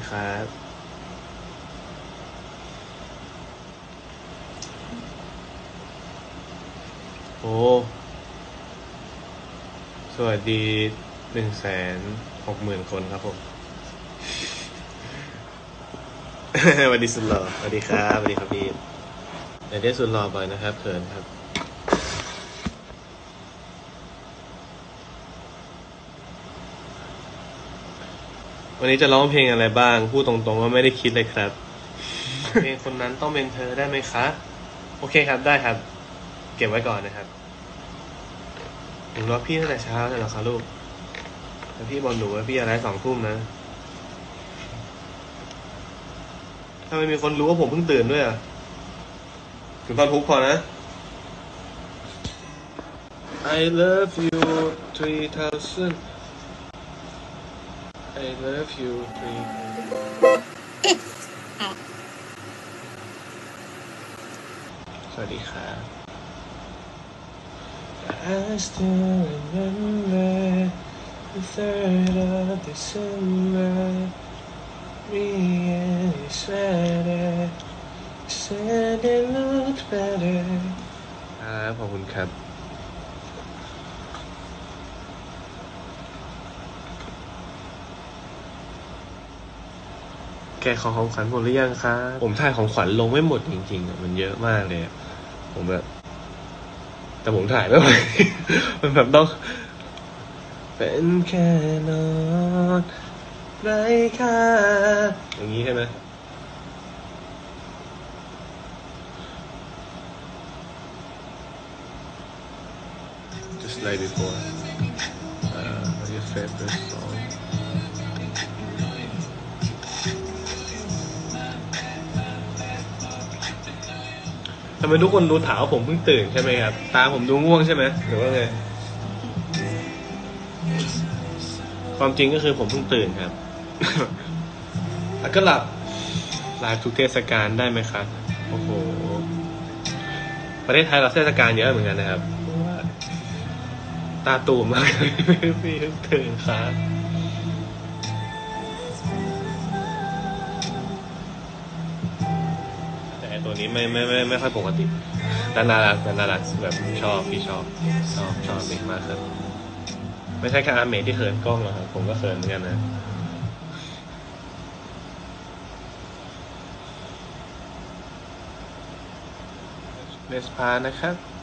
ครับโอ้สวัสดี160,000 คนครับผม สวัสดีสุดหล่อสวัสดีครับสวัสดีครับพี่อย่าเรียกสุดหล่อบ่อยนะครับเขินครับวันนี้จะร้องเพลงอะไรบ้างพูดตรงๆว่าไม่ได้คิดเลยครับเพลงคนนั้นต้องเป็นเธอได้ไหมคะโอเคครับได้ครับเก็บไว้ก่อนนะครับหนูรอพี่ตั้งแต่เช้าเลยเหรอคะลูกแต่พี่บอกหนูว่าพี่อะไร2 ทุ่มนะถ้าไม่มีคนรู้ว่าผมเพิ่งตื่นด้วยอ่ะถึงตอนทุกพอนะ I love you 3000 I love you สวัสดีครับ I still remember the 3rd of December me and you said it looked better ครับขอบคุณครับแกขอของขวัญหมดหรือยังครับผมถ่ายของขวัญลงไม่หมดจริงๆมันเยอะมากเลยผมแบบแต่ผมถ่ายไม่ไหว มันแบบต้องเป็นแค่นอนไร้ค่าอย่างนี้ใช่ไหม just like before what's your favorite song ทำไมทุกคนดูถามว่าผมเพิ่งตื่นใช่ไหมครับตาผมดูง่วงใช่ไหมหรือว่าไงความจริงก็คือผมเพิ่งตื่นครับ แล้วก็หลับไลฟ์ทุกเทศกาลได้ไหมครับโอ้โหประเทศไทยเราเทศกาลเยอะเหมือนกันนะครับตาตูมมาก พี่เพิ่งตื่นครับแต่ตัวนี้ไม่ค่อยปกติแต่น่ารักแบบชอบพี่ชอบเด็กมากครับไม่ใช่แค่อาเมทที่เขินกล้องหรอกครับผมก็เขินเหมือนกันนะเนสพานะครับ